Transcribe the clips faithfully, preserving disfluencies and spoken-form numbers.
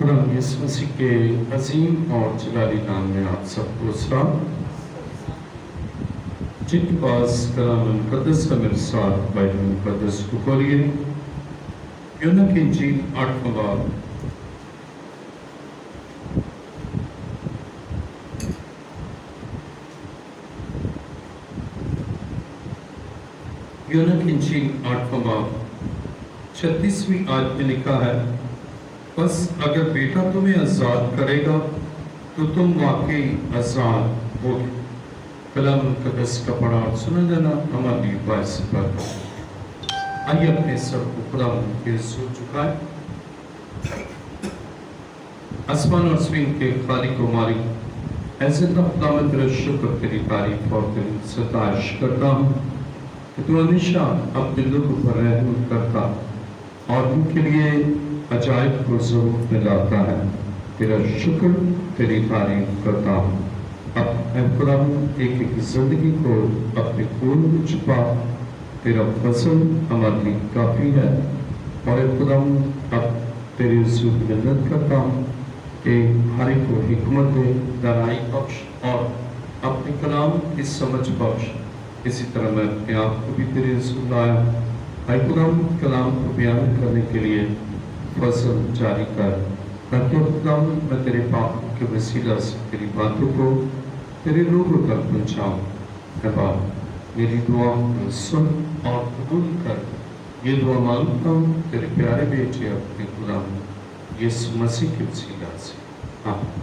खुदावंद यीशु मसीह के अजीम और जलाली नाम में आप सबको सलाम। जिनके पास कलाम मुक़द्दस का मेरे साथ बाइबल मुक़द्दस को खोलिए। यूहन्ना की इंजील आठवां बाब यूहन्ना की इंजील आठवां बाब छत्तीसवीं आयत में लिखा है, बस अगर बेटा तुम्हें आज़ाद करेगा तो तुम वाकई आज़ाद होगे। कलाम मुक़द्दस का पढ़ा सुना जाना हमारी बाइस पर। आइए अपने सर को खुदा के सो झुकाएं। आसमान और ज़मीन के खालिक व मालिक ऐसे खुदा मैं तेरा शुक्र तेरी तारीफ और तेरी सताइश करता हूँ कि तू हमेशा अपने लोगों पर रहम करता और उनके लिए अजायब को ज़रूर में लाता है। तेरा शुक्र तेरी तारीफ करता हूँ। अब ऐ खुदा एक एक जिंदगी को अपने कोल में छुपा, तेरा फजल हमारे लिए काफ़ी है। और ऐ खुदा अब तेरी से मिन्नत करता हूँ कि हर एक को हिकमत दे, दानाई बख्श और अपने कलाम की समझ बख्श। इसी तरह मैं अपने आप को भी तेरे से लाया, ऐ खुदा कलाम को बयान करने के लिए फजल जारी कर, ताकि खुदा मैं तेरे पापों के वसीला से तेरी बातों को तेरे लोगों तक पहुँचाऊँ। ऐ बाप मेरी दुआ को सुन और कबूल कर। ये दुआ मांगता हूँ तेरे प्यारे बेटे अपने गुलाम यीशु मसीह के वसीला से, आमीन।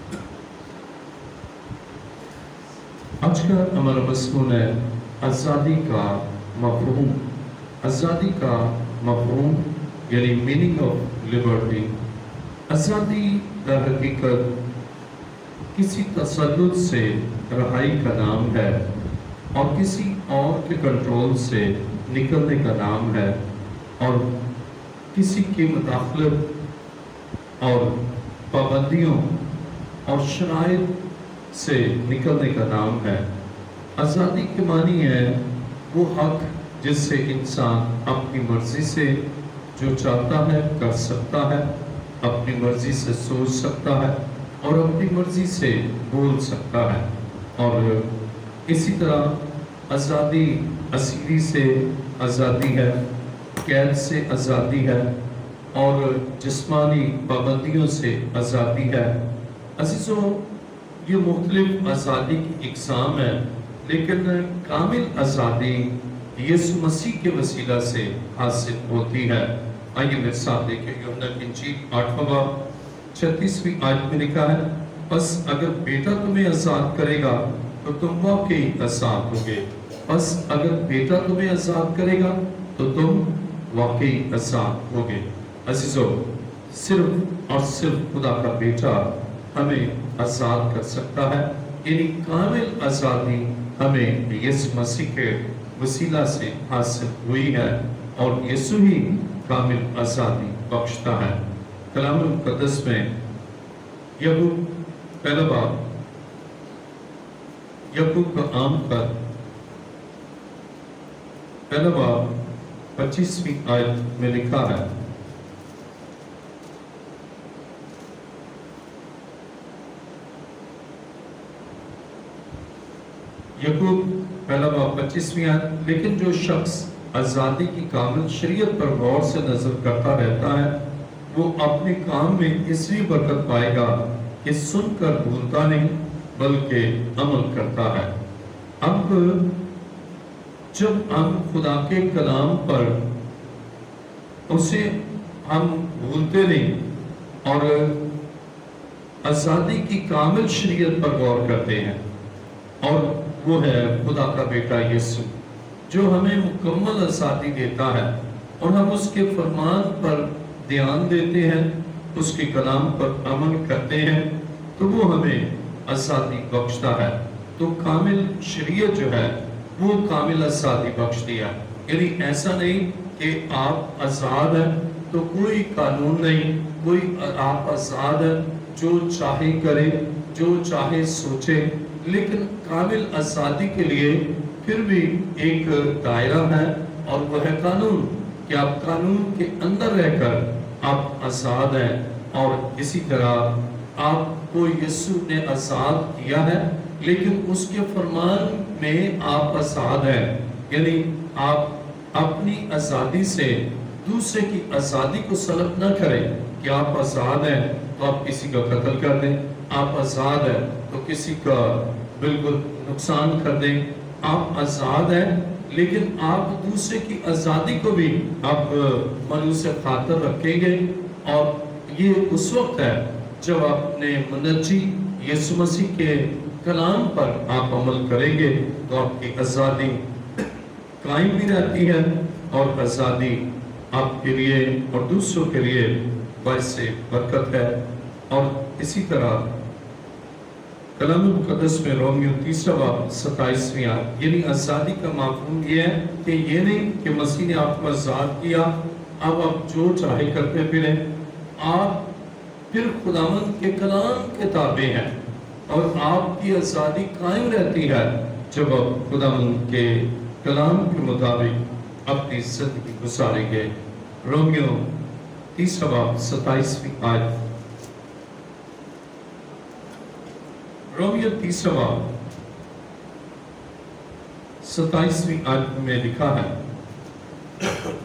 आज का हमारा मज़मून है आज़ादी का मफ़हूम। आज़ादी का मफ़हूम यानी मीनिंग ऑफ लिबर्टी। आज़ादी दर हकीकत किसी तसल्लुत से रहाई का नाम है और किसी और के कंट्रोल से निकलने का नाम है और किसी की मुदाखलत और पाबंदियों और शराइत से निकलने का नाम है। आज़ादी के मानी है वो हक जिससे इंसान अपनी मर्जी से जो चाहता है कर सकता है, अपनी मर्जी से सोच सकता है और अपनी मर्जी से बोल सकता है। और इसी तरह आज़ादी असीरी से आज़ादी है, कैद से आज़ादी है और जिस्मानी पाबंदियों से आज़ादी है। अज़ीज़ों, ये मुख्तलिफ आज़ादी की इक़साम है, लेकिन कामिल आज़ादी यीशु मसीह के वसीला से हासिल होती है। आइए मेरे साथ देखें यूहन्ना की इंजील आठवां बाब छत्तीसवीं आयत में लिखा है, बस अगर बेटा तुम्हें आज़ाद करेगा तो तुम वाकई आज़ाद होगे। बस अगर बेटा तुम्हें आज़ाद करेगा तो तुम वाकई आज़ाद होगे। अज़ीज़ों, सिर्फ और सिर्फ खुदा का बेटा हमें आज़ाद कर सकता है, यानी कामिल आज़ादी हमें यीशु मसीह के वसीला से हासिल हुई है और यीशु ही कामिल आज़ादी बख्शता है। कलाम मुक़द्दस में याकूब पहला बाब याकूब का आम पर पहला बाब पच्चीसवीं आयत में लिखा है, याकूब पहला बाब पच्चीसवीं आयत, लेकिन जो शख्स आज़ादी की कामिल शरीयत पर गौर से नजर करता रहता है वो अपने काम में इसलिए बरकत पाएगा कि सुनकर भूलता नहीं बल्कि अमल करता है। अब जब हम खुदा के कलाम पर उसे हम भूलते नहीं और आज़ादी की कामिल शरीयत पर गौर करते हैं, और वो है खुदा का बेटा यीशु जो हमें मुकम्मल आज़ादी देता है और हम उसके फरमान पर ध्यान देते हैं, उसके कलाम पर अमल करते हैं, तो वो हमें आज़ादी बख्शता है। तो कामिल शरीयत जो है वो कामिल आज़ादी बख्श दिया। यानी ऐसा नहीं कि आप आज़ाद हैं तो कोई कानून नहीं, कोई आप आज़ाद हैं जो चाहे करे, जो चाहे सोचे, लेकिन कामिल आज़ादी के लिए फिर भी एक दायरा है और वह है कानून, कि आप कानून के अंदर रहकर आप आज़ाद हैं। اور اسی طرح آپ کو یسوع نے آزاد کیا ہے، لیکن اس کے فرمان میں آپ آزاد ہیں، یعنی آپ اپنی آزادی سے دوسرے کی آزادی کو سلب نہ کریں کہ آپ آزاد ہیں تو آپ کسی کا قتل کر دیں، آپ آزاد ہیں تو کسی کا بالکل نقصان کر دیں، آپ آزاد ہیں لیکن آپ دوسرے کی آزادی کو بھی آپ ملوث خاطر رکھیں گے، اور یہ اس وقت ہے جب آپ اپنے منجی یسوع مسیح کے کلام پر آپ عمل کریں گے تو آپ کی آزادی قائم بھی رہتی ہے، اور آزادی آپ کے لیے اور دوسروں کے لیے باعث برکت ہے۔ اور اسی طرح کلام مقدس میں رومیو تیسرا باب ستائیسویں آیت، یعنی آزادی کا مفہوم یہ ہے کہ یہ نہیں کہ مسیح نے آپ کو آزاد کیا اب آپ جو چاہے کرتے پھریں، آپ پھر خداوند کے کلام کے تابع ہیں، اور آپ کی آزادی قائم رہتی ہے جب آپ خداوند کے کلام کے مطابق اپنی زندگی گزاریں گے۔ رومیو تیسرا باب ستائیسویں آیت، رومیو تیسرا باب ستائیسویں آیت میں لکھا ہے،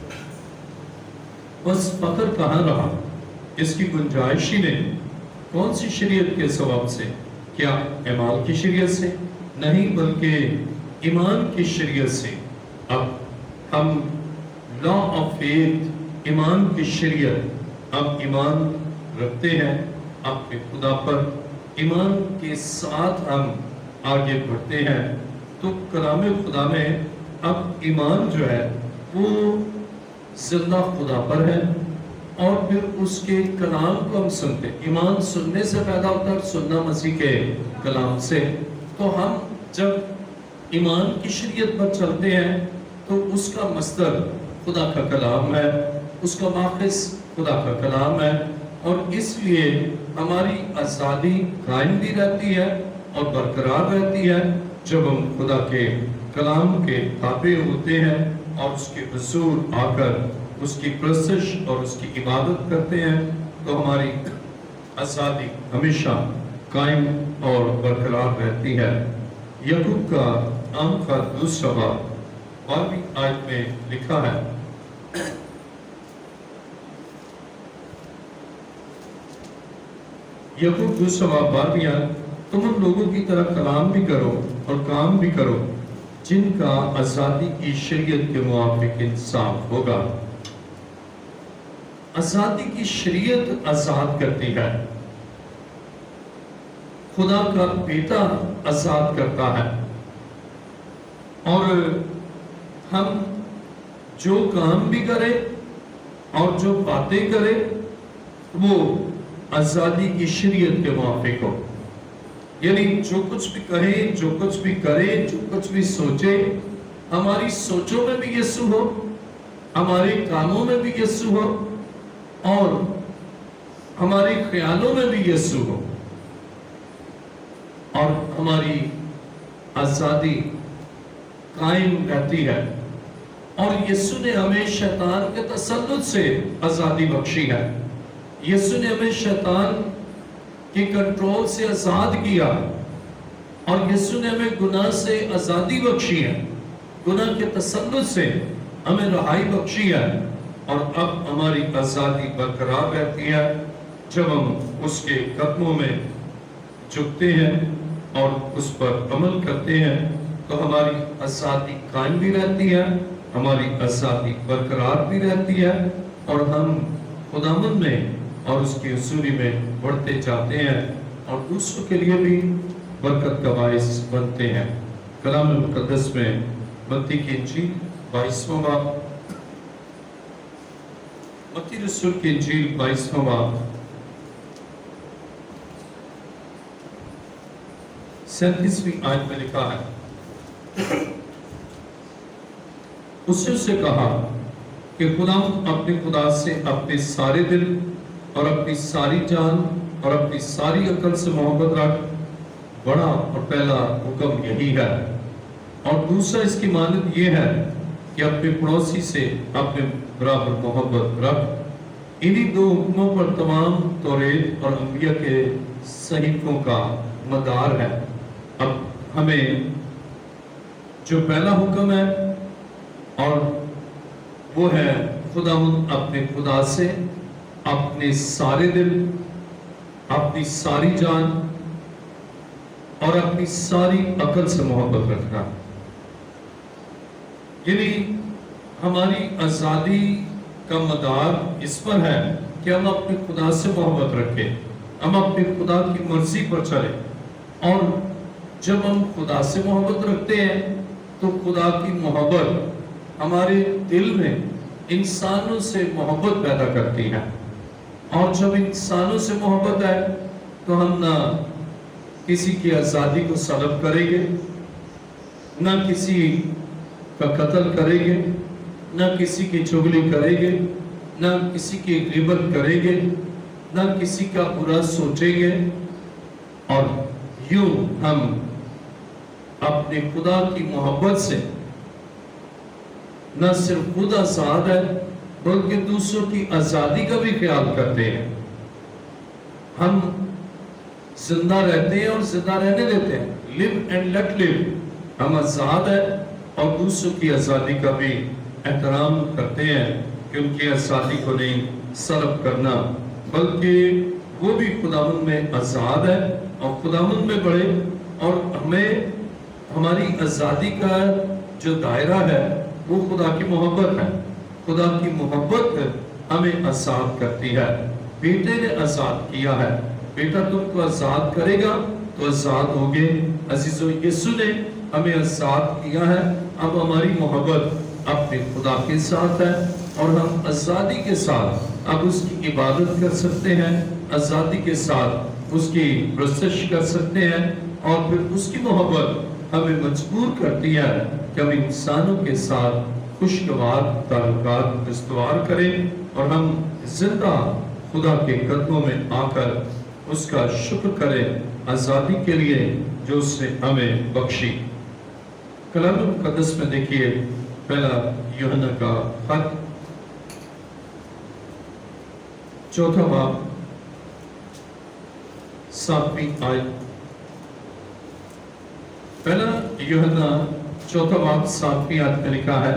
بس فخر کہاں رہا اس کی گنجائش ہی نہیں، کون سی شریعت کے ثواب سے؟ کیا اعمال کی شریعت سے؟ نہیں بلکہ ایمان کی شریعت سے۔ اب ہم لا آف فیتھ، ایمان کی شریعت، اب ایمان رکھتے ہیں اپنے خدا پر، ایمان کے ساتھ ہم آگے بڑھتے ہیں، تو کلام خدا میں اب ایمان جو ہے وہ زندہ خدا پر ہے، اور پھر اس کے کلام کو ہم سنتے ہیں۔ ایمان سننے سے پیدا ہوتا ہے، سننا مسیح کے کلام سے۔ تو ہم جب ایمان کی شریعت پر چلتے ہیں تو اس کا مصدر خدا کا کلام ہے، اس کا ماخذ خدا کا کلام ہے، اور اس لیے ہماری آزادی قائم بھی رہتی ہے اور برقرار رہتی ہے جب ہم خدا کے کلام کے تابع ہوتے ہیں اور اس کے حضور آ کر اس کی پرستش اور اس کی عبادت کرتے ہیں، تو ہماری آزادی ہمیشہ قائم اور برقرار رہتی ہے۔ یعقوب کا عام کا دوسرا باب بارہویں آیت میں لکھا ہے، یعقوب دوسرا باب بارہویں آیت، تم ان لوگوں کی طرح کلام بھی کرو اور کام بھی کرو جن کا آزادی کی شریعت کے موافق انصاف ہوگا۔ آزادی کی شریعت آزاد کرتی ہے، خدا کا بیٹا آزاد کرتا ہے، اور ہم جو کام بھی کریں اور جو باتیں کریں وہ آزادی کی شریعت کے موافق ہو، یعنی جو کچھ بھی کہیں، جو کچھ بھی کریں، جو کچھ بھی سوچیں، ہماری سوچوں میں بھی یسوع ہو، ہمارے کاموں میں بھی یسوع ہو، اور ہمارے خیالوں میں بھی یسوع ہو، اور ہماری آزادی قائم رہتی ہے۔ اور یسوع نے ہمیں شیطان کے تسلط سے آزادی بخشی ہے، یسوع نے ہمیں شیطان کی کنٹرول سے آزاد کیا، اور یسوع نے ہمیں گناہ سے آزادی بخشی ہے، گناہ کے تسلط سے ہمیں رہائی بخشی ہے، اور اب ہماری آزادی برقرار رہتی ہے جب ہم اس کے قدموں میں جھکتے ہیں اور اس پر عمل کرتے ہیں، تو ہماری آزادی قائم بھی رہتی ہے، ہماری آزادی برقرار بھی رہتی ہے، اور ہم خداوند میں اور اس کی حضوری میں بڑھتے جاتے ہیں اور دوسروں کے لیے بھی برکت کا باعث بنتے ہیں۔ کلام مقدس میں متی کی انجیل بائیسواں باب، متی رسول کی انجیل بائیسواں باب سینتیسویں آیت میں لکھا ہے، اس نے اسے کہا کہ خدا اپنے خدا سے اپنے سارے دل اور اپنی ساری جان اور اپنی ساری عقل سے محبت رکھ، بڑا اور پہلا حکم یہی ہے، اور دوسرا اس کی مانند یہ ہے کہ اپنے پڑوسی سے اپنے برابر محبت رکھ۔ इन्हीं दो हुक्मों पर तमाम तौरेत और अंबिया के सहीफों का मदार है। अब हमें जो पहला हुक्म है और वो है खुदावंद अपने खुदा से अपने सारे दिल, अपनी सारी जान और अपनी सारी अकल से मोहब्बत रखना। यानी हमारी आज़ादी का मदार इस पर है कि हम अपने खुदा से मोहब्बत रखें, हम अपने खुदा की मर्जी पर चलें। और जब हम खुदा से मोहब्बत रखते हैं तो खुदा की मोहब्बत हमारे दिल में इंसानों से मोहब्बत पैदा करती है। और जब इंसानों से मोहब्बत है तो हम ना किसी की आज़ादी को सलब करेंगे, ना किसी का कत्ल करेंगे, ना किसी की चुगली करेंगे, ना किसी की गिबत करेंगे, ना किसी का बुरा सोचेंगे। और यूं हम अपने खुदा की मोहब्बत से न सिर्फ खुद आजाद है बल्कि दूसरों की आजादी का भी ख्याल करते हैं। हम जिंदा रहते हैं और जिंदा रहने देते हैं, लिव एंड लेट लिव। हम आजाद है और दूसरों की आजादी का भी एहतराम करते हैं कि उनकी आजादी को नहीं सलब करना, बल्कि वो भी खुदावंद में आजाद है और खुदावंद में बढ़े। और हमें हमारी आजादी का जो दायरा है वो खुदा की मोहब्बत है। खुदा की मोहब्बत हमें आजाद करती है। बेटे ने आजाद किया है, बेटा तुमको आजाद करेगा तो आजाद होगे। अजीजों, यीशु ने हमें आजाद किया है। अब हमारी मोहब्बत अपने खुदा के साथ है और हम आजादी के साथ अब उसकी इबादत कर सकते हैं, आजादी के साथ उसकी प्रस्तुति कर सकते हैं। और फिर उसकी मोहब्बत हमें मजबूर करती है कि हम इंसानों के साथ खुशगवार ताल्लुकात इस्तवार करें और हम जिंदा खुदा के कदमों में आकर उसका शुक्र करें आज़ादी के लिए जो उसने हमें बख्शी। कलाम मुक़द्दस में देखिए पहला यूहन्ना का खत, चौथा बाब, सातवीं आयत। पहला यूहन्ना चौथा बाब सातवीं आयत में लिखा है,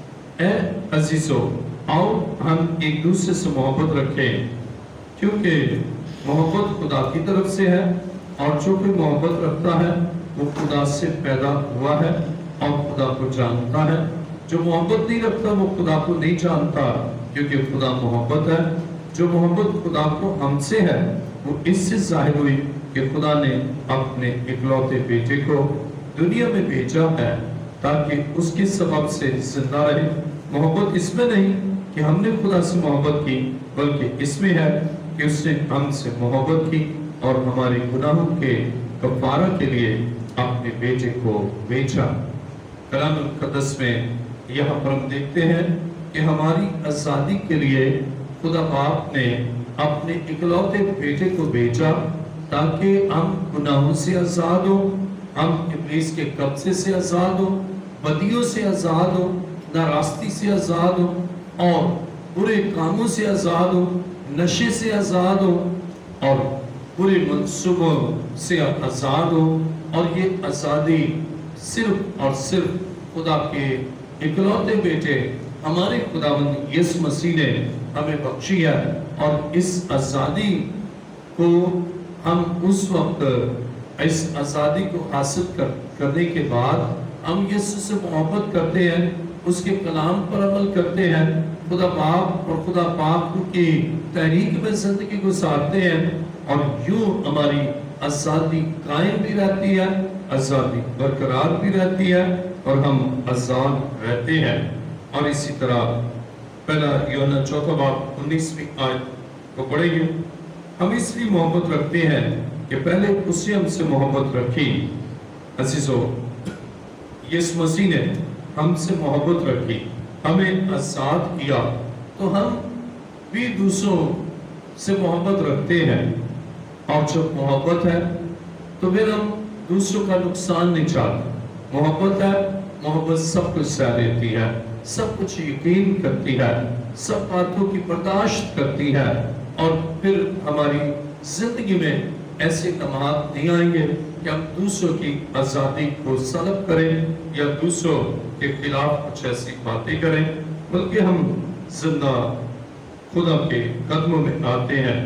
ए अजीजों, आओ हम एक दूसरे से मोहब्बत रखें, क्योंकि मोहब्बत खुदा की तरफ से है और जो कोई मोहब्बत रखता है वो खुदा से पैदा हुआ है और खुदा को जानता है। जो मोहब्बत नहीं रखता वो खुदा को नहीं जानता, क्योंकि खुदा मोहब्बत है। जो मोहब्बत खुदा को हमसे है वो इससे जाहिर हुई कि खुदा ने अपने इकलौते बेटे को दुनिया में भेजा है ताकि उसके सबब से जिंदा रहे। मोहब्बत इसमें नहीं कि हमने खुदा से मोहब्बत की, बल्कि इसमें है कि उसने हमसे मोहब्बत की और हमारे गुनाहों के कफारा के लिए अपने बेटे को भेजा। कलाम मुक़द्दस में यहाँ पर हम देखते हैं कि हमारी आज़ादी के लिए खुदा बाप ने अपने इकलौते बेटे को भेजा ताकि हम गुनाहों से आज़ाद हो, हम इब्लीस के कब्जे से आज़ाद हो, बदियों से आज़ाद हो, नारास्ती से आज़ाद हो और बुरे कामों से आज़ाद हो, नशे से आज़ाद हो और बुरे मंसूबों से आज़ाद हो। और ये आज़ादी सिर्फ और सिर्फ खुदा के इकलौते बेटे हमारे खुदावंद यीशु मसीह ने हमें बख्शी है। और इस आज़ादी को हम उस वक्त इस आज़ादी को हासिल कर, करने के बाद हम यीशु से मोहब्बत करते हैं, उसके कलाम पर अमल करते हैं, खुदा बाप और खुदा पाक की तहरीक में जिंदगी गुजारते हैं और यूं हमारी आज़ादी कायम भी रहती है, आज़ादी बरकरार भी रहती है और हम आज़ाद रहते हैं। और इसी तरह पहला यूहन्ना चौथा बाब उन्नीसवीं आयत को पढ़ेंगे। हम इसलिए मोहब्बत रखते हैं कि पहले उसने हमसे मोहब्बत रखी। अजीजों, यीशु मसीह ने हमसे मोहब्बत रखी, हमें आज़ाद किया, तो हम भी दूसरों से मोहब्बत रखते हैं। और जब मोहब्बत है तो फिर हम दूसरों का नुकसान नहीं चाहते। मोहब्बत है मोहब्बत सब कुछ सह लेती है, सब कुछ यकीन करती है, सब बातों की बर्दाश्त करती है, और फिर हमारी जिंदगी में ऐसे लम्हात नहीं आएंगे कि हम दूसरों की आज़ादी को सलब करें या दूसरों के खिलाफ कुछ ऐसी बातें करें, बल्कि हम जिंदा खुदा के कदमों में आते हैं।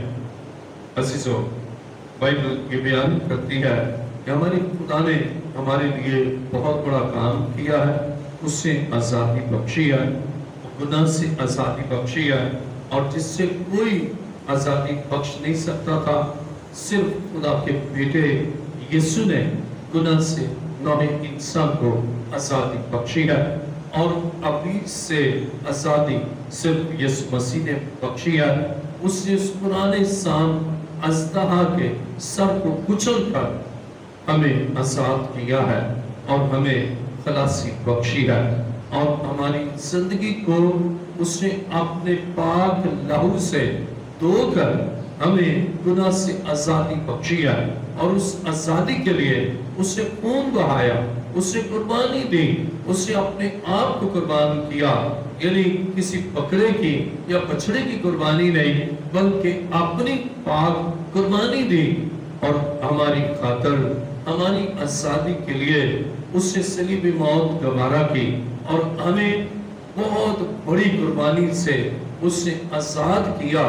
अजीजों, बाइबल ये बयान करती है कि हमारे खुदा ने हमारे लिए बहुत बड़ा काम किया है, उससे आज़ादी बख्शी है, गुनाह से आज़ादी बख्शी है, और जिससे कोई आज़ादी बख्श नहीं सकता था, सिर्फ खुदा के बेटे यीशु ने गुनाह से नौने इंसान को आज़ादी बख्शी है, और अभी से आज़ादी सिर्फ यीशु मसीह ने बख्शी है। उसने उस पुराने शाम अज़दहा के सर को कुचल कर हमें आज़ाद किया है और हमें खलासी बख्शी है, और हमारी जिंदगी को उसने अपने पाक लहू से धोकर हमें गुनाह से आज़ादी बख्शी है, और उस आज़ादी के लिए उसने खून बहाया, उसने कुर्बानी दी, उसने अपने आप को कुर्बान किया, यानी किसी बकरे की या बछड़े की कुर्बानी नहीं, बल्कि अपनी पाक कुर्बानी दी, और हमारी खातिर हमारी आज़ादी के लिए उसने सलीबी मौत गवारा की, और हमें बहुत बड़ी कुर्बानी से उसने आज़ाद किया,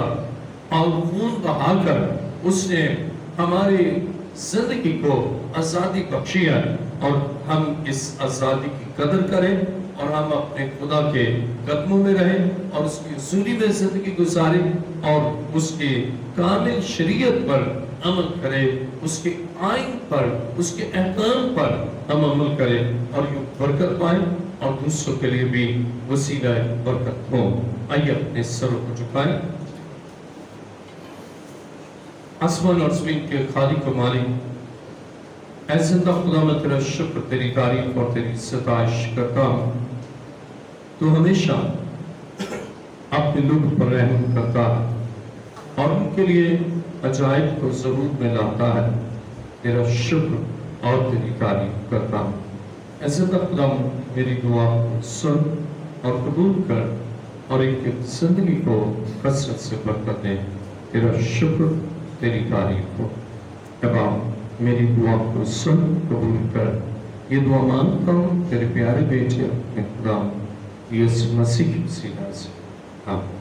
और खून बहाकर उसने हमारी जिंदगी को आज़ादी बख्शी है। और हम इस आज़ादी की कदर करें, और हम अपने खुदा के कदमों में रहें, और उसकी हुज़ूरी में जिंदगी गुजारें, और उसके कामिल शरीयत पर अमल करें, उसके आइन पर, उसके अहकाम पर हम अमल करें, और यूँ बरकत पाएं, और दूसरों के लिए भी वसीला बरकत हो। आइए अपने सरों को झुकाएं। आसमान और ज़मीन के खालिक व मालिक, ऐ जिंदा खुदा, मैं तेरा शुक्र, तेरी तारीफ और तेरी सताइश करता हूँ। तू हमेशा अपने लोगों पर रहम करता है और उनके लिए अजायब को ज़रूर में लाता है। तेरा शुक्र और तेरी तारीफ करता हूँ। ऐ जिंदा खुदा, मेरी दुआ को सुन और कबूल कर, और एक जिंदगी को कसरत से बरकत दे। तेरा शुक्र, तेरी तारीफ हो। अब मेरी दुआ को सुन, कबूल कर। ये दुआ मांगता हूँ तेरे प्यारे बेटे अपने खुदा यीशु मसीह की वसीला से। आमीन।